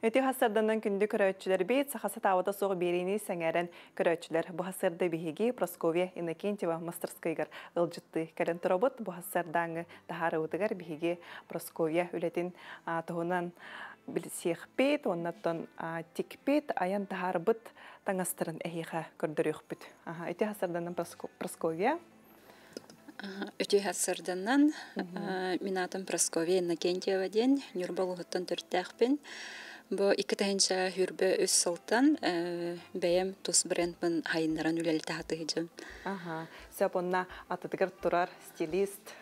Өте хасырданан күнді көрөтчілер бейт, сақасы тауыда соғы берейіне сәңәрін көрөтчілер. Бұ хасырды бейге Просковия Иннокентьева мастерскайгар ылжытты. Кәлін тұробыт, бұ хасырдаңы тахары ұтығар бейге Просковия үлетін тұғынан білсех бейт, оннаттан тик бейт, аян тахары бұт таңастырын әйеға көрдірек бүт. Өте хасырданан Просковия. Өте хасырданан мен атым Просковия Иннокентьева ден, Нюрбалуғыттан түрттәқпен. Бу 2-нче хүрбе өс сылтан бәйем тус брендмын хайындаран үләлі тағаты хеджім. Сөп онна атыдығыр тұрар стилист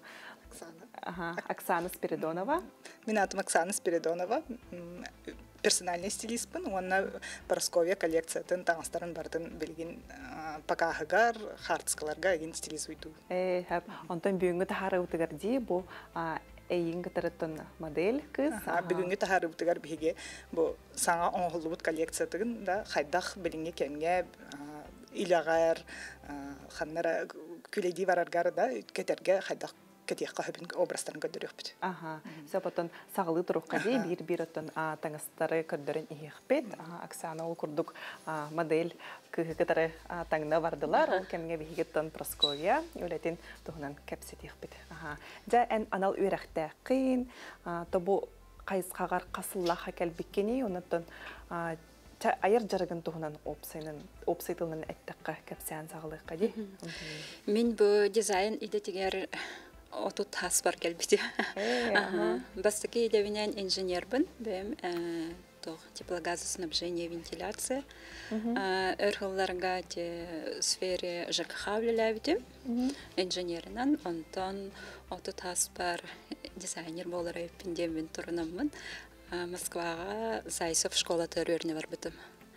Оксана Спиридонова. Мен атым Оксана Спиридонова. Персональный стилистпын. Онна Просковия коллекциятын таңыстарын бардын білген пакағығар, хартскаларға еген стилист ұйду. Онтан бүйінгі тахары ұтығар дей, бұл эйинге тараттан модель кыз. Бүгүнгү тахарыбытыгар биге бу саңа оңголубут коллекциятыгын да хайдах билинге кемге илагар ханнара күледи бараргар да кетерге хайдах кетиякка хөбүн образтарын көдөрөкпүт. Сапатан сагылы турукка дей бир оттан таңыстары көдөрөн ийекпет. Оксана ол курдук модель кытары таңна бардылар. Ол кемге бигеттен Просковия үлетин тугунан кепсетиекпет. Жа эн анал үйрәктә кыйын, тобу кайыскагар касыллаха келбиккени, оннан айыр жарыгын тугунан опсайтылнын әттәккә кепсән сагылыкка ди. Мен бу дизайн идетигер отут хаспар келбити. Бастыки идевинен инженербин, бем теплогазоснабжение, вентиляция. Өрхылларга те сфере ЖКХ влилебити. Инженеринан, онтон отут хаспар дизайнер болар эпиндем мен турунаммын. Москвага Зайцев школа төрөрүнө барбытым.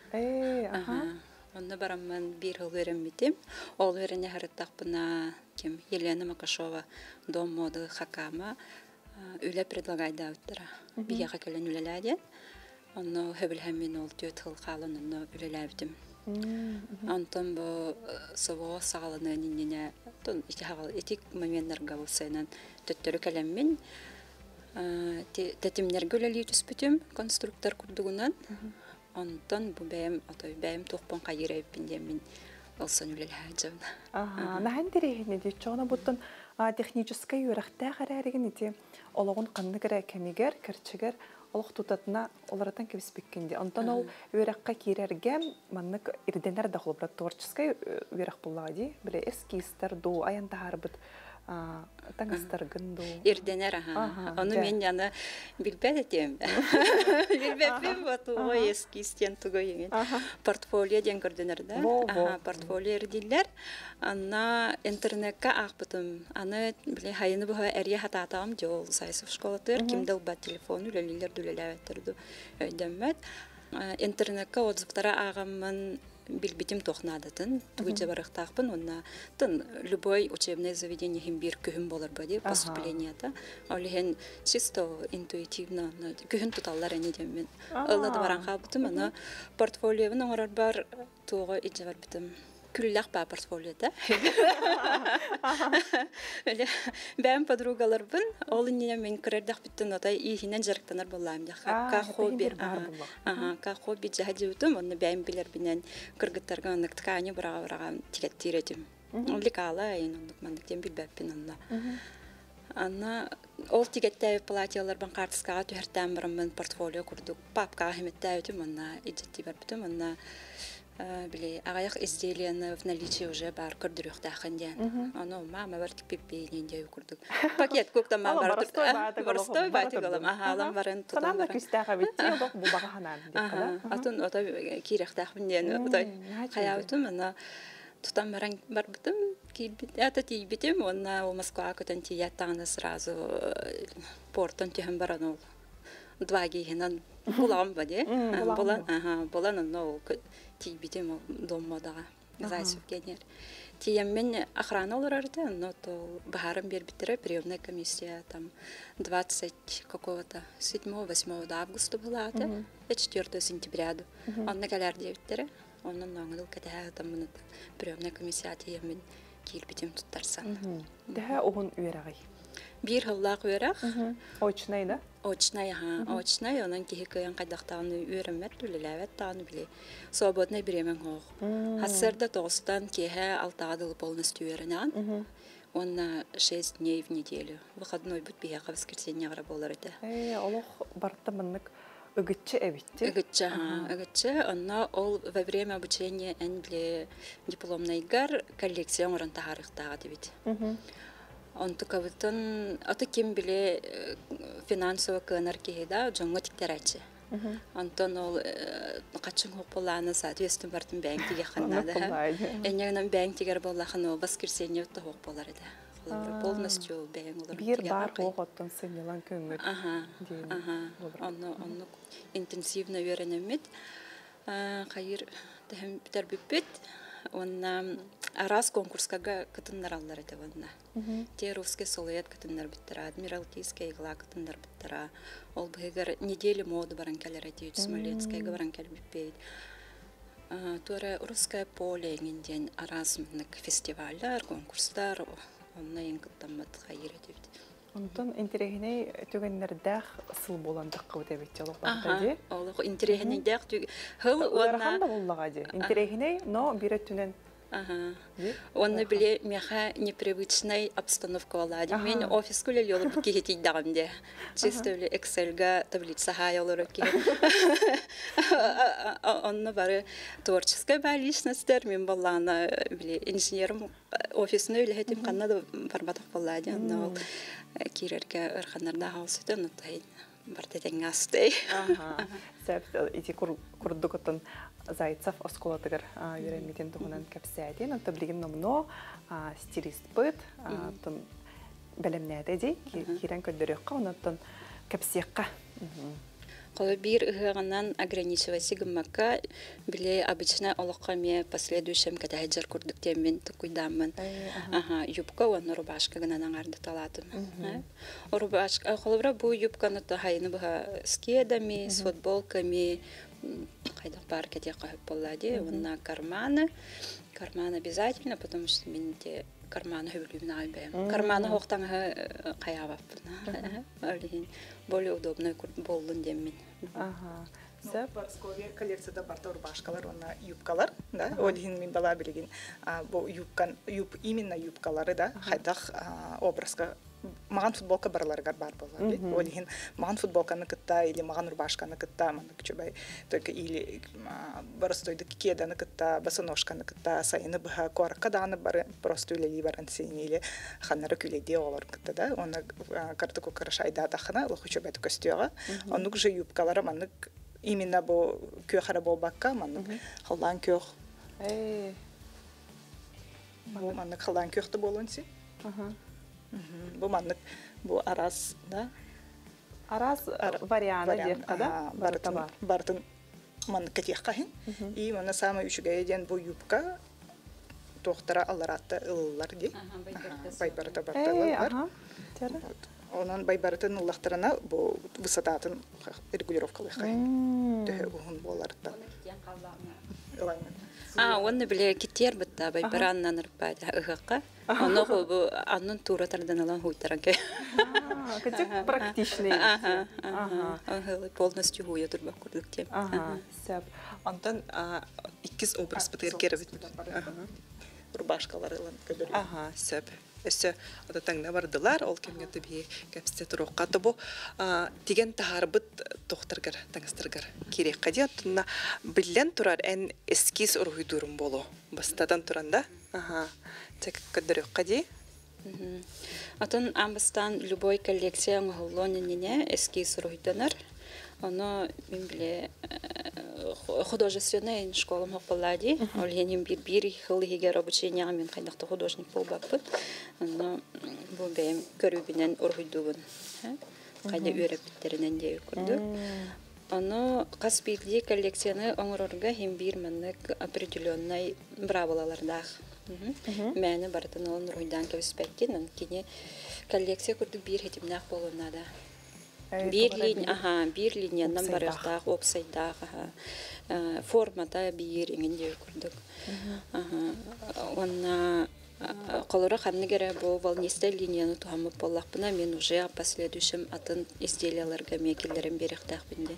Онна барамман бир жыл вереммитим. Ол верене харыттакпына кем Елена Макашова дом моды хакама үле предлагайда уттара. Бияга келен үлеләден. Онно хөбүлһәммен ол төт жыл калын онно үлеләбитим. Антон бу сово сагалыны нинне тон этик моментларга болсайнан төттөрү келеммен. Тетимнерге үлели түспүтүм конструктор курдугунан. Антон бу бәйем атай бәйем тохпон кайырып биндемин олсон үлел хаҗым. Наһан дирехне ди чона буттан технический юрахта харарыгын ити ологон канны кере кемигер керчигер олох тутатына олардан кебиспеккенде. Антон ол юракка кирерге маннык ирденер да холбра творческий юрак буллади. Биле эскистер ду аянда харбыт таңыстар гынду. Ирденер Аны мен яны билбедетем. Билбеппен бату ой эскистен тугойген. Портфолио ден көрдөнөрдө. Портфолио ирдилер. Анна интернетке акпытым. Аны биле хайыны бу эрия хататам жол Зайцев школатыр. Кимдел ба телефон үлелилер дүлеләбеттерди. Өйдәммәт. Интернетке отзывтара агаммын билбитим тохнадатын, туйжа барыктакпын, онна тын любой учебное заведение химбир күһүн болар бади поступленията. Олеген чисто интуитивно күһүн туталлар эне демен. Аллады баран калбытым, ана портфолионы оңорор бар туга ижабар битим. Күлләк ба портфолиода. Бәм подругалар бин, ол инне мен кирдәк биттен атай ихинен жарыктанар булам да. Ка хобби. Ка хобби жаһадыутым, онны бәм билер бинен кыргыттарга аны ткани барага тилеттиретим. Лекала инондук мандыктен билбәппин анна. Анна ол тигеттәй платьялар бан картскага төһәртән барам портфолио курдук. Папка химеттәйтим, анна иҗетти барбытым, анна Били, агаяк изделияны в наличии уже бар көрдүрүк даханден. Аны мама бартык пиппейнен дей курдук. Пакет коктан мама бартык. Борстой бати голам. Алам барын тутам. Санамда күстәгә бит, бу багаханан дип. Атын ата кирәк дахмынден. Хаябытым, ана тутам баран барбытым. Кибит, ата тибитем, онна у Москва көтөн тияттаны сразу портон тиһен баран ол. Дваги хенан булам баде. Булан но тибитем доммадага. Зайцев генер. Тиеммен охрана оларды, но то бахарам бербитере приемная комиссия там 20 какого-то 7-8 августа была, а 4 сентября. Он на галер девитере, он на ногу когда там приемная комиссия тиеммен кирбитем туттарсан. Да, он уйрагай. Бир хыллак өрәк. Очный, да? Очный, очный, онан кихи кыян кайдактааны үйрәнмәт түлеләвәт тааны биле. Свободный беремен хох. Хассарда тоғыстан кеһә алтады полностью үйрәнән. Он 6 дней в неделю. Выходной будет бияка воскресенье работала это. Олох барта маннык ыгытчы эбитти. Ыгытчы, она ол во время обучения энбле дипломный гар коллекция оран тахарыктага дебит. Он туковытын аты кем биле финансово кынар кеһида жоңго тиктерачы. Антон ол качын хопуланы соответственно бартын бәңкиге ханнада. Эннегенен бәңкигер боллахан ол воскресенье та хок болар иде. Полностью бәң олар. Бир бар хоготтон сынылан көңүр. Анны интенсивно үйренемит. Кайыр тәрбиппет. Он раз конкурскага кытыннар аллар иде ванна. Те русский солоят кытыннар биттера, адмиралтейская игла кытыннар биттера. Ол быгар неделю моды баран келер иде, Смоленская баран келер биппейт. Туре русское поле инден аразмнык фестивальдар, конкурстар, онна инкыттамат кайыр иде. Онтон интерегиней түгеннердәх сыл боландык кыбыт эбит олук бартади. Олук интерегиней дәх түг хыл онна буллага ди. Интерегиней, но биретүнен. Он биле мяха непривычной обстановка олади. Мен офис кулел олуп кихити дагымде. Чисто биле Excel-га таблица хай олуп ки. Онна бары творческая личностьтер мен баллана биле инженером офисны үле хетим каннада барбатак баллади. Но кирерге ырханнарда хаусыты нутайын. Бартетен гасты. Сәп ити курдукотон Зайцев осколатыгар юремитен тугунан кепсәден. Anta билген номно стилист бит. Тон белемнәдә ди. Кирен көдөрөккә, онтон кепсәккә. Коли бир ыгыганнан ограничивать сигмакка, биле обычно олоккаме последующем катаҗар курдык темен туйдамын. Юбка ва рубашка гына наңарды талатым. Рубашка, холбра бу юбканы тахайны бага скедами, с футболками, кайда парке те кайып боллади, онна карманы обязательно, потому что менде карманы хөбүлүмүн албайм. Карманы хоктан каябаппын. Более удобно болдун демин. Барсковия коллекцияда барта рубашкалар, онна юбкалар, да? Олин мен бала билген, бу именно юбкалары да, хайдах образга маған футболка барларгар бар болар. Олин маған футболканы кытта или маған рубашканы кытта, мана күчөбай только или барстойды кеданы кытта, босоножканы кытта, сайыны бага коракка даны бар, просто үлели баран сен или ханнары күледе олар кытта да. Оны картыку карашайда дахына, лохучөбай көстөга. Онук же юбкалары маны именно бу көхара болбакка, маны халдан көх. Маны халдан көхтө болонси. Бу маннык бу арас, да? Арас варианты деп да? Бартын маннык кетекка хин. И мана самый үчүгө еден бу юбка тоқтара аларатты ыллар ди. Байбарта барталар. Онан байбартын ыллактарына бу высотатын регулировкалык. Төһө угун боларда. Онны биле китер битта байбараннан рпада ыгыкка. Оны бу анын тура тардан алан хуйтаранке. Кытык практичный. Полностью хуя турбак курдук тем. Сәп. Антон иккис образ битер керебит. Рубашкалар ылан көдөрү. Сәп. Эссе ата таңда бардылар, ол кемге таби кәпсте турукка табу деген тахарбыт тохтаргар, таңстыргар керек кади аттына билен турар эн эскиз ургуйдурум болу. Бастадан туранда. Тек көдөрөк кади. Атын амбастан любой коллекция голлоннине эскиз ургуйданар. Оно мен биле художественная школа Мохпалади. Оленим бир хылыгер обучение мен кайдакта художник болбаппын. Оно бу бем көрүбүнөн ургуйдугун. Кайда үйрөптөрүнөн деп көрдү. Оно каспийди коллекцияны оңорорга хем бир маннык определенный бравалардах. Мәне бартын он руйдан кебиспеттин, кини коллекция көрдү бир хетимнак болуна да. Бир линиядан барыктак, опсайдак, формада бир иңинде көрдүк. Онна Колора ханнигере бу волнистая линияны тухамып боллақпына мен уже последующим атын изделияларга мекелерин беректахпин.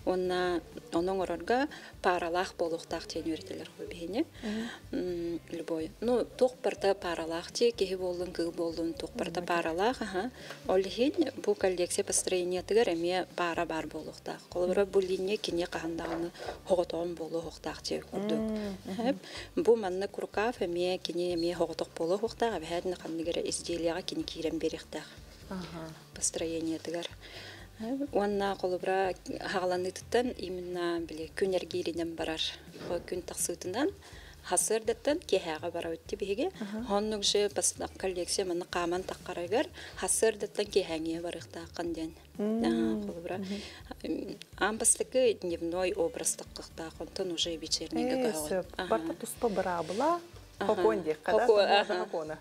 Оның орорга паралах болуқтақ тен үйретелер көбейіне. Любой. Ну, тоқпарта паралах те, кеге болдың, кеге болдың, тоқпарта паралах. Олхин бу коллекция построения тігер әме пара бар болуқтақ. Колора бу линия кене қағандағыны хоғытуын болуықтақ те көрді. Бу манны куркав әме кене әме хоғытуқ болуықтақ, әбәдіні қаннығыра изделияға кене кейрен беректақ. Построения тігер. Уанна колобра хағаланыттан именно биле күнергиринен барар. Күн тақсытынан хасырдаттан кехаға бара өтті беге. Хоннук же бастақ коллекция маны қаман таққарагар хасырдаттан кехаңе барықтаққан ден. Колобра амбастықы дневной образ таққықтақ, онтан уже вечернегі қағын. Барта туспа барабыла? Хоконде, когда хокона.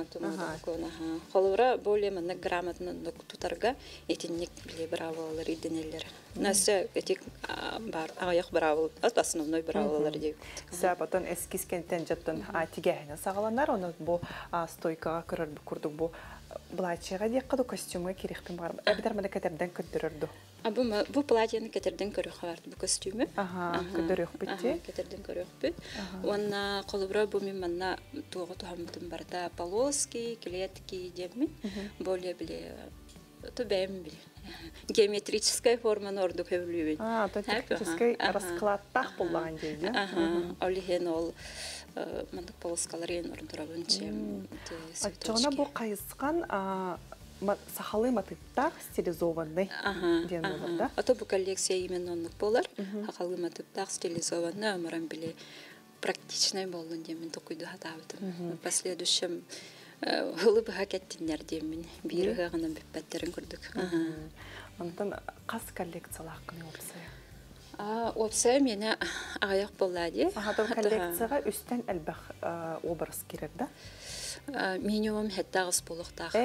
Холора более манна грамотно тутарга этинник биле бравалар иденелер. Насы этик бар аяк бравал, основной бравалар деп. Сапатан эскиз кенттен жаттан тигәһенә сагаланнар, оны бу стойкага көрөр курдук бу платьега дик кыду костюмга кирехтен бар. Әбидәр менә кәтердән көттерөрдү. Бу платьены кәтердән көрү хаварт бу костюмы. Көттерөк битте. Кәтердән көрөк бит. Онна колобра бу мен манна туга тухамтын барда полоски, клетки дебми. Более биле тубем биле. Геометрическая форма нордук хевлюбит. Технический раскладтах булган дейди. Олихен ол мандык полоскаларын орындырабын чем. Ачана бу кайыскан сахалы матыптар стилизованный ден да. Ата бу коллекция именно оннук болар. Сахалы матыптар стилизованный амарам биле практичный болдун демен токуйду хатабытым. Последующем хылып хакеттиннер демен бири гана беппеттерин көрдүк. Онтан кас коллекциялар кыны опсая. Опсая мені аяқ болады. Тол коллекцияға үстен әлбәқ образ керек, да? Минимум хеттағыз болуқтақ.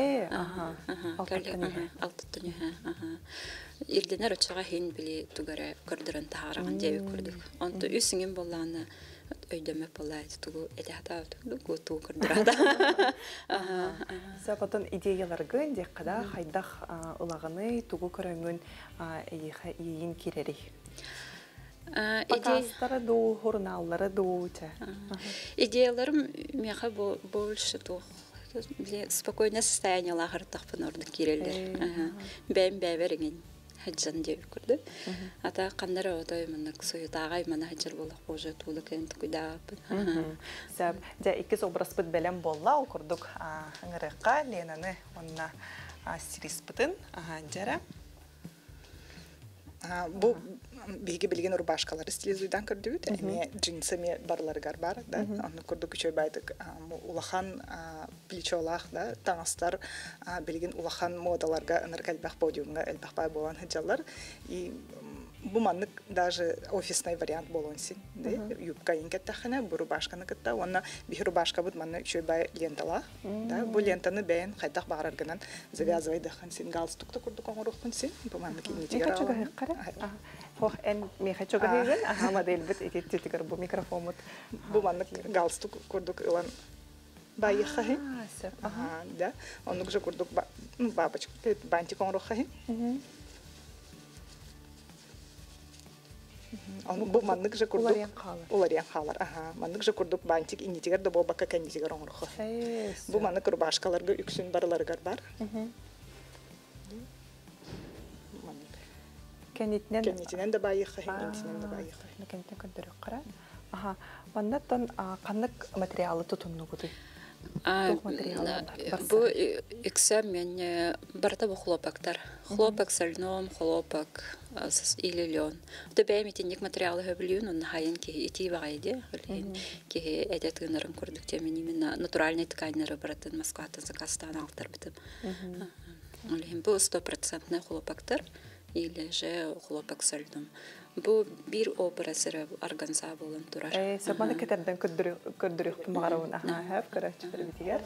Алтыттыны. Ирденер өтшіға хен біле түгірі көрдірін тағараған дейі көрдік. Онты үсіңін болағына өйдеме болады. Түгі әдәті түгі түгі көрдірады. Сапатын идеяларғын дек қада хайдақ ұлағыны түгі көріңін ейін керері. Покастары ду, журналлары ду. Идеяларым меха больше тух. Спокойное состояние лагартах по нордық керелдер. Бәйім бәйверіңен хаджан деп көрді. Ата қандары одай мұнық сұйытағай мана хаджар болақ қожа тулы кәнті күдап. Сәп, жа икіз образ бұд бәлем болла, ол көрдік аңырыққа Ленаны онына стилист бұдын. Жара. Бу биги билген рубашкалары стилизуйдан көрдүбүт. Эми джинсами барларыгар бар, да. Аны көрдүк үчөй байдык. Улахан плечолах, да, таңастар билген улахан модаларга ыныр калбах подиумга элбах бай болгон хыджалар. И бу маннык даже офисный вариант болонсин, да. Юбка инкеттахана, бу рубашканы кытта, онна бихи рубашка бут манны үчөй бай ленталах, да. Бу лентаны бәйін хайдах бағарарганан завязывай дахын син галстукта көрдүк оңорукпун син. Бу маннык инетигер Хох эн меха чогайгын, модель бит этитигер бу микрофон бу маннык галстук көрдүк ылан байыхахи. Да. Онук же көрдүк бабочка, бантик оңорухахи. Бу маннык же көрдүк улариян халар. Маннык же көрдүк бантик инетигер да бу бака кенетигер оңорухахи. Бу маннык рубашкаларга үксүн барларыгар бар. Кенетинен да байыхы, кенетинен да байыхы. Кенетинен көндірік қара. Вандаттан қанық материалы тұтынны көді? Бу икса мен барда бу хлопактар. Хлопак сальном, хлопак или лен. Да бәйметинник материалы хөбілуін, он хайын ки ити бағайды. Ки әдет ғынырын көрдік темен именно натуральный тканері баратын Москватын заказтан алтар бітім. Бу 100% хлопактар. Или же хлопок со льдом. Бу бир образы органза болын турар. Сабаны кетерден көрдүрүк тумагарауын. Хэв көрәчі бірбетігер.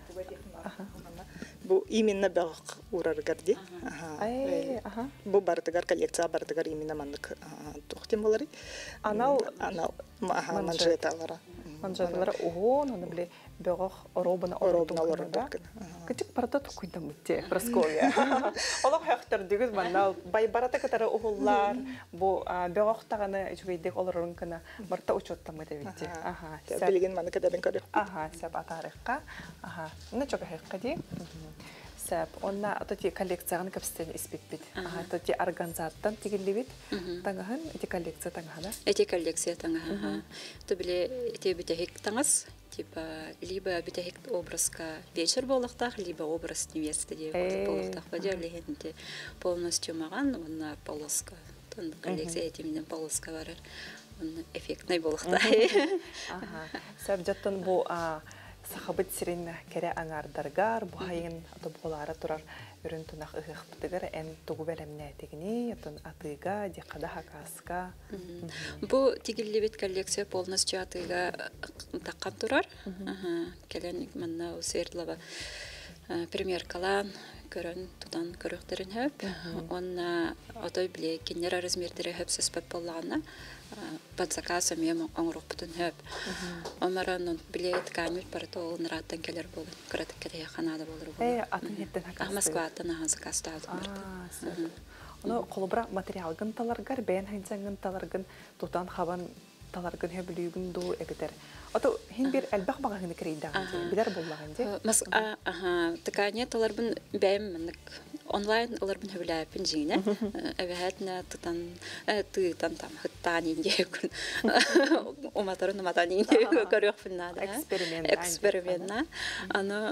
Бу именно бәғық ураргар де. Бу бардыгар коллекция бардыгар именно мандык тоқтен болары. Анал манжеталары. Манжеталары оғын, оны біле бөгөх оробына олордук. Кычык барата тукуйдан мытте Прасковья. Олох хактар дигез манна бай барата катары ухуллар бу бөгөх таганы жуйдек олорун кына барта учоттан мыта битте. Аха. Билген маны кададан көрүп. Аха, сәп атарыкка. Аха. Мына чөкө хаккади. Сәп онна атати коллекцияны капстен испитбит. Аха, атати организаттан тигиллибит. Таңаһын эти коллекция таңаһына. Эти коллекция таңаһа. То биле эти битехик таңас. Типа либо битехик образка вечер болуктах, либо образ невесты деп болуктах. Бадерлегенде полностью маган онна полоска. Тон коллекция этимден полоска бар. Он эффектный болуктах. Аха. Сәп жаттан бу сахабыт сирин кере аңардаргар бу хайын атоболары турар үрүн тунак ыгыктыгар эн тугу белемне тегини ятын атыга дикада хакаска. Бу тигиллибит коллекция полностью атыга таккан турар. Келен манна усердлава примеркалан көрөн тудан көрөктөрүн хөп. Онна отой биле кинер размердери хөп сеспеп боллагана под заказом ем оңрук бутун хөп. Омаран билет камер парто нраттан келер болду. Кырат келе ханада болду. Атын хеттен хакаска. Москвадан заказ таалды. Оно колбра материал гынталаргар бен ханчан гынталаргын тутан хабан таларгын хөбүлүгүн ду эбетер. Ото хин бир албак багын кирейдагы билер боллаган же. Такане таларбын бәйм онлайн оларбын хөбүләпин жине. Әбәһәтнә тытан там хыттан инде күн. Уматарын матан инде көрөкфүннәдә. Экспериментна. Аны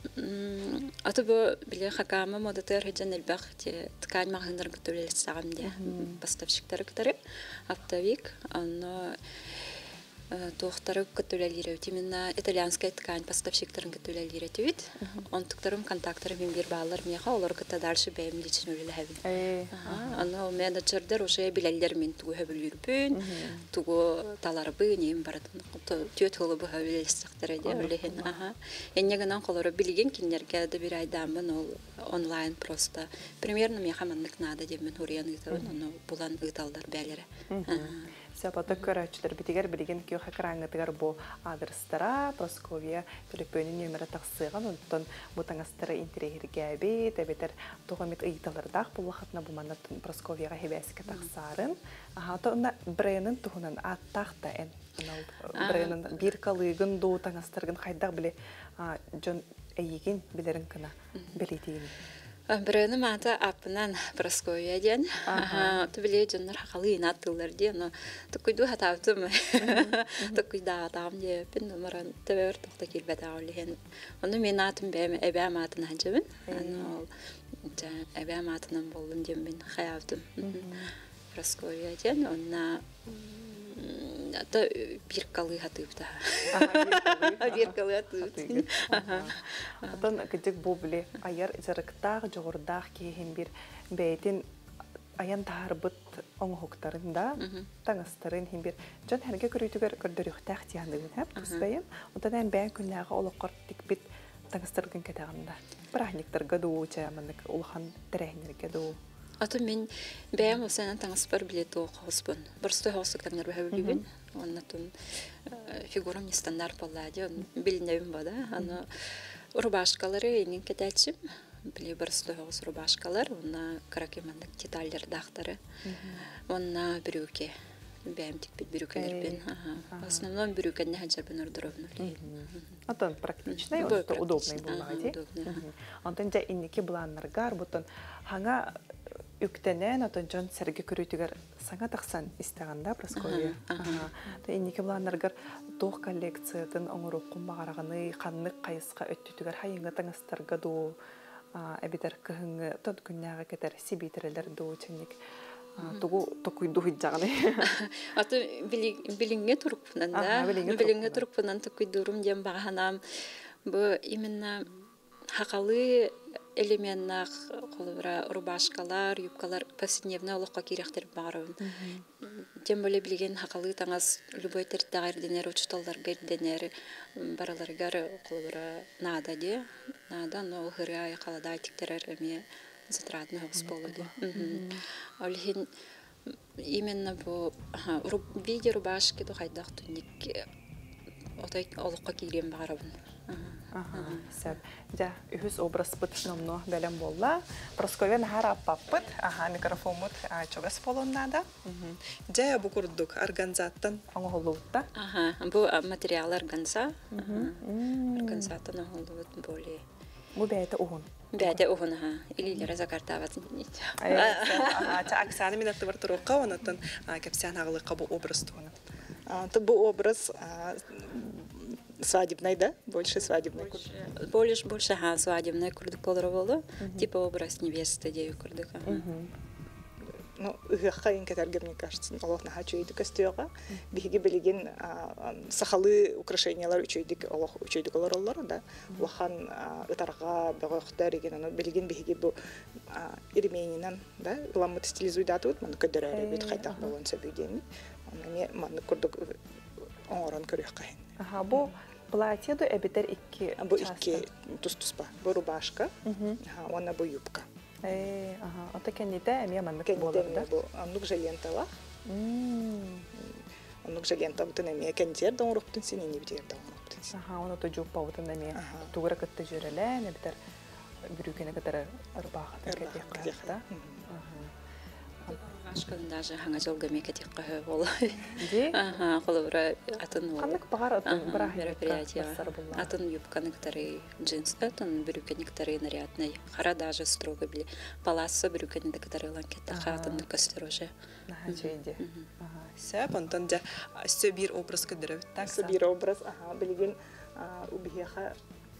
аты бу биле хакама модатер хәҗән албак те ткань магазиннар көтөләр сагымда. Поставщиктар көтөрү оптовик аны Тохтары көтөләләре именно итальянская ткань поставщиктарын көтөләләре төвит. Онтуктарым контактлары мен бир балалар меха олар көтө дальше бәйм личный үләһәбин. Аны менеджердер уже биләләр мен тугы хөбүлүрбүн, тугы таларбы нем бардын. Төт хылы бу хөбүләстәктәре дә үләһен. Эннегеннән колары билген киннәргә дә бир айдамын ул онлайн просто. Примерно меха маннык нада дип мен урыян итәвен, аны булан италдар бәләре. Сапата көрәчләр битигәр билген ки хакраңгытыгар бу адрестара Прасковья телефонын номеры таксыган онтон бу таңастары интерьергә бит әбетер тугамет ыйталырдак бу вакытна бу манат Прасковьяга хебәскә таксарын. Ата онда брендын тугунан аттакта эн брендын бир калыгын ду таңастыргын хайдак биле жон әйеген билерин кына билетин. Брендны мата апнан Прасковья ден. То биле жоннар хакалы наттылар ди, но тукуйду хатавтым. Тукуйда там ди, бин номеран тевер токта килбет алыгын. Оны мен атым бәм әбә матын ханҗыбын. Аны әбә матынан болдым дим мен хаявтым. Прасковья ден, онна ата бир калы хатыпта. Бир калы хатып. Атан кидек бу биле аяр зарыктак жогордак киһин бир бәйтин аян тарбыт оңхоктарында таңастарын хин бир жан һәргә көрүтүгөр көрдөрүктак тиянлыгын һәп кысбайым. Онтан бән күннәгә олоқор тикбит таңастыргын кетагында. Прахниктарга дууча маннык улхан тәрәһнәргә ду. Аты мен бәйм осынан таңаспар билет оқоспын. Бірстой хоқсықтарнар бәйбілігін. Оннатын фигурам не стандарт боллади. Білінәбім бада. Аны рубашкалары енген кетәтшім. Біле бірстой хоқс рубашкалар. Онна каракемандық детальдер дақтары. Онна брюке. Бәйм тек бит брюкелербен. В основном брюкенне хәджарбен ордыровны. Антон практичный, удобный боллади. Антон жа иннеки буланнаргар бутон хаңа үктенен отон жон серге көрүтүгөр саңа таксан истеганда Прасковья. Иннеки буланнаргар тох коллекциятын оңоруп кумбагараганы каннык кайыска өттүтүгөр хайыңга таңастарга ду эбитер кыһыңы тот күннәгә кетер сибитерелер ду ченник. Тугу токуйду хиджаганы. Аты билинге турупнан да. Билинге турупнан токуйдурум дем баганам. Бу именно хакалы элементнах колбара рубашкалар, юбкалар повседневный олоққа керектер барым. Тем более билген хакалы таңас любой тердагар денер учталлар герденер бараларгар колбара нада де. Нада но хыря якалада тиктерер эме затратный хоспологи. Олхин именно бу виде рубашки до хайдах туник отай олоққа кирем барабын. Сәп. Жа, үхіс образ бұт номно бәлем болла. Просковия нахар аппаппыт, микрофонмут чогас болоннада. Жа, бұ күрдік органзаттан оңғылуытта. Бұ материал органза. Органзаттан оңғылуыт боле. Бұ бәйті ұғын. Бәйті ұғын, илилері закартаватын. Оксана минатты бар тұруққа, онаттан кәпсиян ағылыққа бұ образ туғаны. Бұл образ свадебный, да? Больше свадебный. Больше свадебный курдык болу. Типа образ невесты дею курдыка. Ну, ыгаққа инкетәрге, мне кажется, Аллах наха чөйдік өстіоға. Бігіге білеген сақалы украшениялар үчөйдік олар олар, да? Лахан ұтарға, бұғықтар еген, білеген бігіге бұл ирменінен, да? Ламыт стилизуйдаты өт, мәні көдір әрі бет қайтақ болуын сөбейдені. Мәні күрдік оңырын көрек қайын. Бұл платьеду әбетер икки часто? Бұл икки тұс-тұспа. Бұл рубашка, оны бұл юбка. Ота кәнеті әме маннық болыр, да? Аннук жалентала. Аннук жалента бұтын әме кәндер дауын рұқтын сен, әне бітер дауын рұқтын сен. Оны то жуппа бұтын әме туғыра күтті жүрелі, әбетер бүрікені кітары ұрбақы кәтек. Ашкан даже ханга жолга мекетик кахы бол. Ди? Холовра атын бол. Канык багар атын бара мероприятие. Атын юбканы кытары джинс, атын брюкени кытары нарядный. Хара даже строго били. Паласы брюкени да кытары ланкетта хатын костюроже. Жейди. Сәп антан да сөбир образ кыдырып. Так, сөбир образ, билген убихеха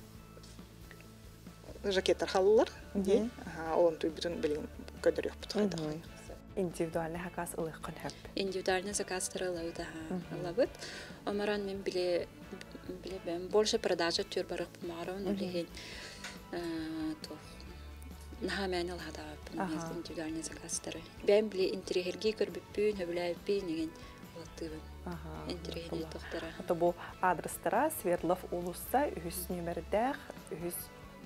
жакеттар халылар. Ди? Олан туй бүтін билген кыдырып бұтқайда. Индивидуальный заказ ылыққын хөп. Индивидуальный заказ тұрылауды алабыт. Омаран мен білебем. Больше продажа түр барық бұмағырауын олеген наға мән алғада индивидуальный заказ тұры. Бәм біле интерьерге көрбіппін, өбіләйіппін деген олаттығын. Интерьерге тоқтыра. Ото бұл адрестара Свердлов улуса үхіс нөмірдәқ, үхіс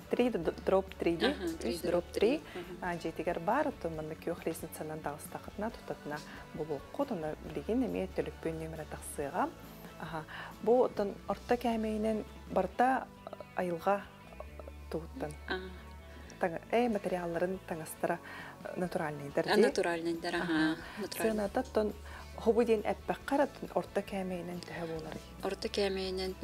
3/3, жетігер бар, тұмынды күйіқ лесінцанан дағыстақытына тұтатына бұл оқуд, оны білеген әме төліппен нөмірі тақсыға. Бұл орта кәмейінен барда айылға тұғыттын. Материалларын таңастыра натуральныйдар. Натуральныйдар, Сығынататтын хобы ден әппәқ қаратын орта кәмейінен түхі болар. Орта кәмейінен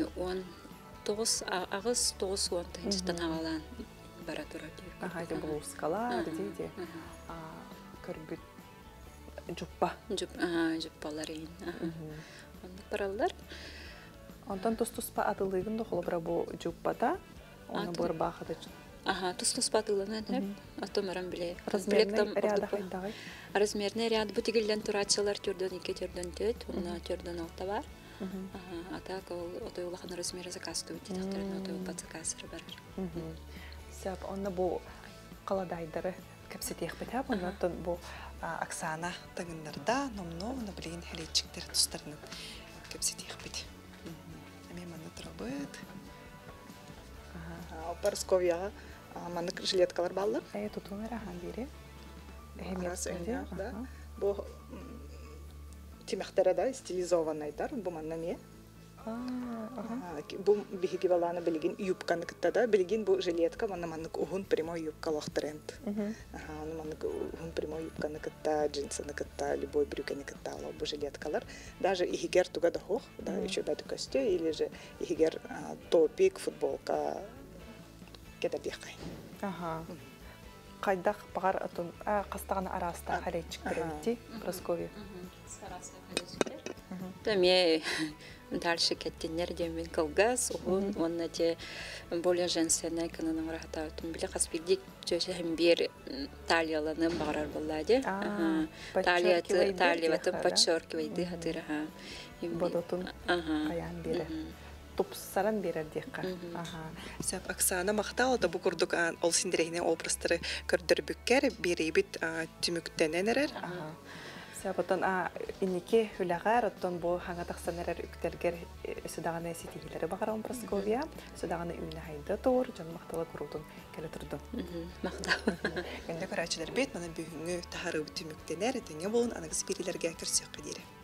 ағыз 9 уанты инститан ағалан бара тұра дейік. Де бұл ұскалар, дейде көрбіт жұппа. Жұппалар ең. Онды баралар. Ондан тұс-тұспа атылығын да қолы бұра бұл жұппада, оны бұр бақыды. Тұс-тұспа атылығын атымырын біле. Размерный ряда қайдағай? Размерный ряд бұтігілден тұрачылар түрден 2 түрден 4, онына түрден 6 бар. А так отой улахан размері заказ туйт, тақтарын отой улпат заказыры барар. Сәп, онна бұл қаладайдары кәпсетеқ бітәп, оннатын бұл Оксана тағындарда, номно, оны білген хәлетчіктер тұстарының кәпсетеқ біт. Әме маны тұрабыд. Парсковияға маны жилеткалар балыр? Тұтуын әрахан бері. Бұл темектері да стилизованайдар, бұл манна не? Бұл бігі баланы білген юбканы кітті да, білген бұл жилетка, манна ұғын прямой юбка лоқтыренд. Манна ұғын прямой юбканы кітті, джинсыны кітті, любой брюканы кітті алау бұл жилеткалар. Даже игер туға да хоқ, үші бәді көсте, или же игер топик, футболка кетер дейқай. Қайдақ бағар қастағаны араста хәлетчіктері бітті, Прасковия? Тәме дальше кәттенер демен калгас, оғын, онна те более женственная кананың рахата өтім. Білі қаспегдек жөші бер талияланы бағарар болады. Талия ватын подчеркивайды хатыр. Бодотын аян бері. Тупсаран берер дейқа. Сәп, Оксана мақталы да бұл күрдік ол сендірегіне обрастары көрдір бүккер, бері бит түміктенен әрер. Сәбітін инеке үләғар, оттон бұл хаңа тақсанарар үктелгер сөдағаны сетегілері бағарауын Прасковия, сөдағаны үйіне хайды тұр, жан мақталы күрудың кәлі тұрдың. Мақталы. Гәнді көрәчілер бет, мана бүгінгі тахары түміктенер, тәңе болын анығыз берілерге көрсек қадері.